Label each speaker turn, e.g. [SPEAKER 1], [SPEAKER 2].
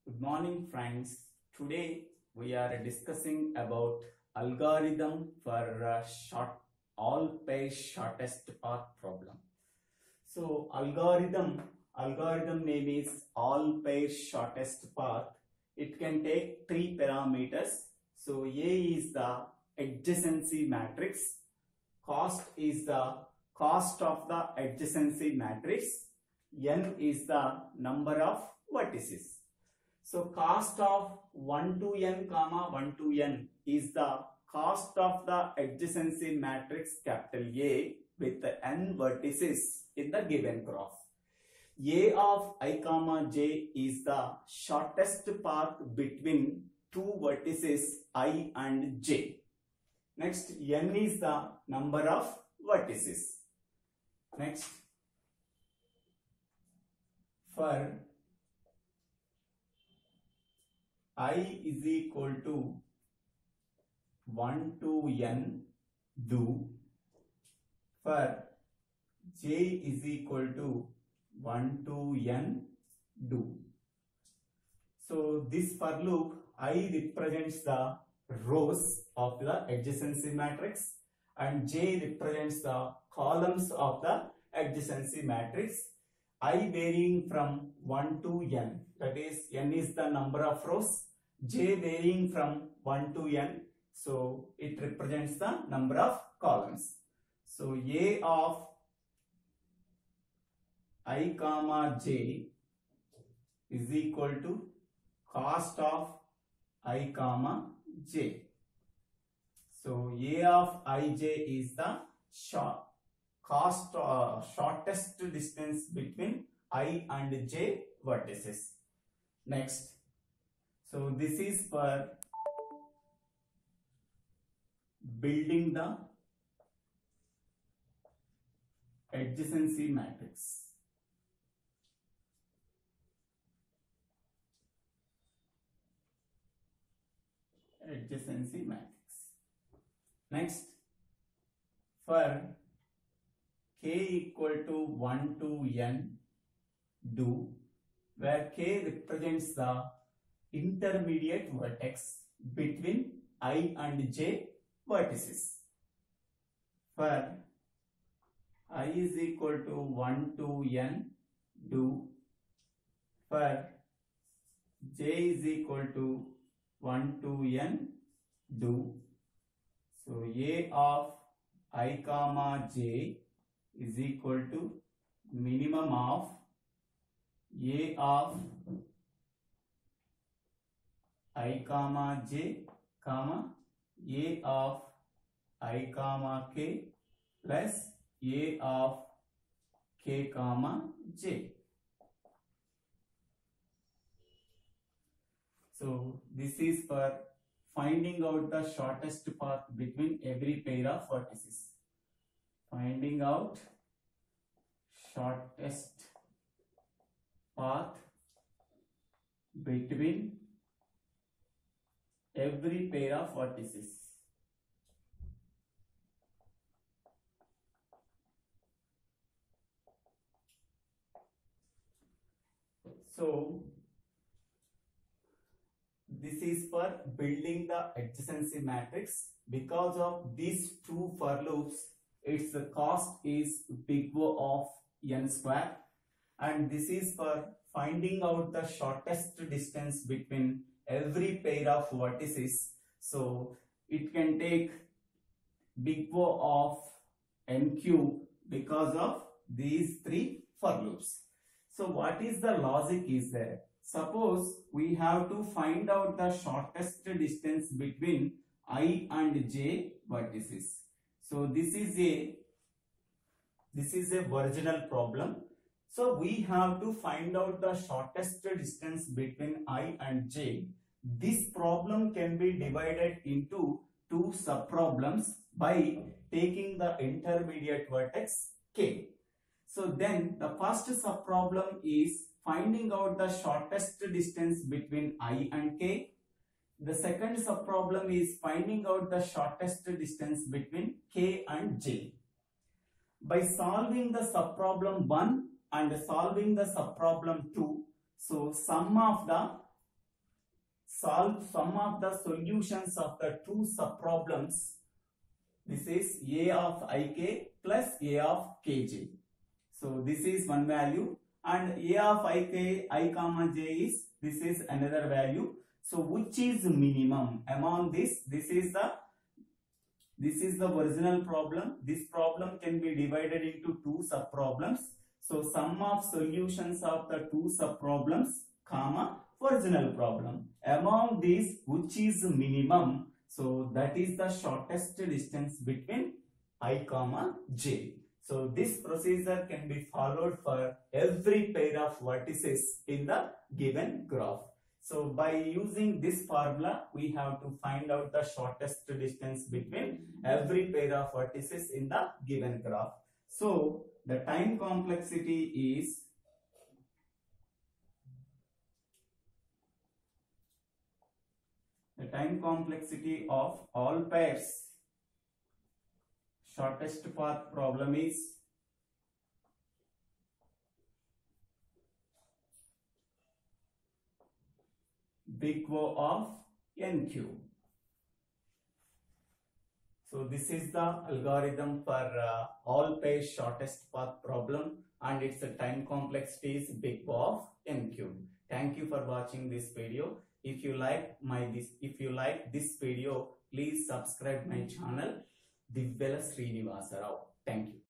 [SPEAKER 1] Good morning, friends. Today we are discussing about algorithm for all pair shortest path problem. So algorithm name is all pair shortest path. It can take three parameters. So A is the adjacency matrix. Cost is the cost of the adjacency matrix. N is the number of vertices. So cost of 1 to n comma 1 to n is the cost of the adjacency matrix capital A with the n vertices in the given graph. A of I comma j is the shortest path between two vertices I and j. Next, n is the number of vertices. Next, for I is equal to 1 to n do, for j is equal to 1 to n do. So this for loop I represents the rows of the adjacency matrix and j represents the columns of the adjacency matrix. I varying from 1 to n, that is n is the number of rows, j varying from 1 to n, so it represents the number of columns. So A of I comma j is equal to cost of I comma j. So A of ij is the shortest distance between I and j vertices. Next, so this is for building the adjacency matrix. Adjacency matrix. Next, for k equal to 1 to n do, where k represents the intermediate vertex between I and j vertices. For I is equal to 1 to n do, for j is equal to 1 to n do. So A of I comma j is equal to minimum of A of I comma j comma A of I comma k plus A of k comma j. So this is for finding out the shortest path between every pair of vertices. Finding out shortest path between every pair of vertices. So this is for building the adjacency matrix. Because of these two for loops, its cost is big O of n square, and this is for finding out the shortest distance between every pair of vertices. So it can take big O of n cube because of these three for loops. So what is the logic is there? Suppose we have to find out the shortest distance between I and j vertices. So this is a original problem. So we have to find out the shortest distance between I and j. This problem can be divided into two subproblems by taking the intermediate vertex k. So then the first subproblem is finding out the shortest distance between I and k. The second subproblem is finding out the shortest distance between k and j. By solving the subproblem 1 and solving the subproblem 2, so sum of the solve some of the solutions of the two subproblems. This is a of ik plus a of kj. So this is one value, and a of ik I comma j is, this is another value. So which is minimum among this? This is the original problem. This problem can be divided into two subproblems. So sum of solutions of the two subproblems, comma, original problem. Among these, which is minimum? So that is the shortest distance between I comma j. So this procedure can be followed for every pair of vertices in the given graph. So by using this formula, we have to find out the shortest distance between every pair of vertices in the given graph. So the time complexity is of all pairs shortest path problem is big O of n cube. So this is the algorithm for all pairs shortest path problem, and its time complexity is big O of n cube. Thank you for watching this video. If you like this video, please subscribe my channel Divvela Srinivasa Rao. Thank you.